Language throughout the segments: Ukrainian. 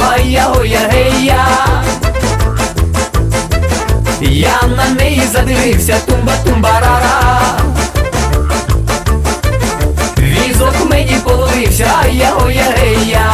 ай-я-ой-я, гей-я. Я на неї задивився, тумба-тумба-ра-ра. Візок мені половився, ай-я-ой-я, гей-я.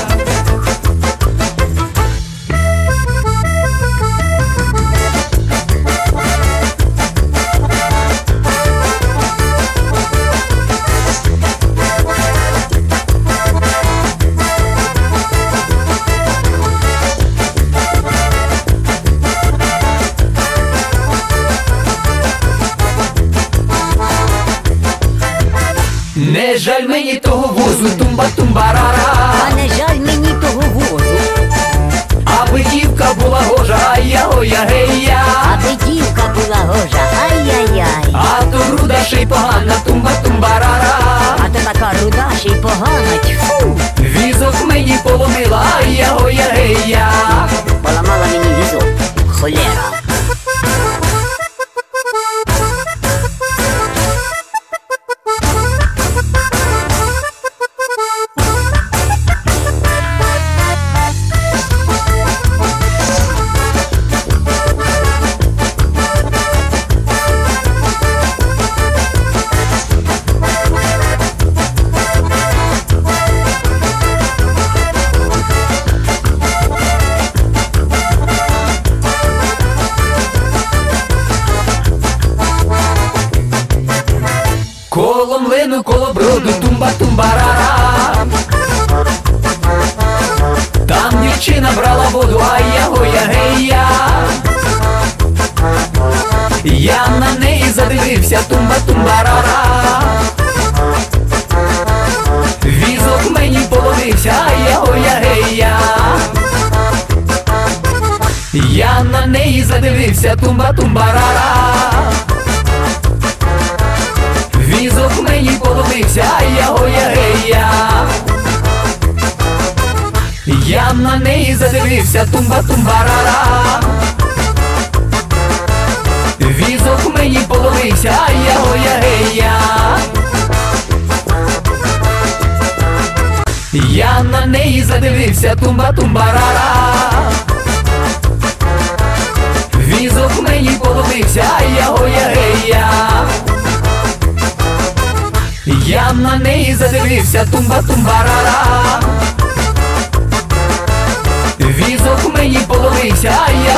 Не жаль мені того возу, тумба-тумба-ра-ра. А не жаль мені того возу, Аби дівка була гожа, ай-я-ой-я, гей-я. аби дівка була гожа, ай-яй-яй. А то руда ще й погана, тумба-тумба-ра-ра. А то така руда ще й погана, тьфу. Візок мені поломила, ай-я-ой-я, гей-я. Поламала мені візок, холера. Коло млину, коло броду, тумба-тумба-ра-ра. Там дівчина брала воду, ай-я-ой-я, гей-я. Я на неї задивився, тумба-тумба-ра-ра. Візок мені половився, ай-я-ой-я, гей-я. Я на неї задивився, тумба-тумба-ра-ра. Візок мені половився, ай-я-ой-я, гей-я. Я на неї задивився, тумба-тумба-ра-ра. Візок мені половився, ай-я-ой-я, гей-я. Я на неї задивився, тумба-тумба-ра-ра. Візок мені половився, ай-я-ой-я, гей-я. Я на неї задивився, тумба-тумба-ра-ра. Візок мені половився, ай-я.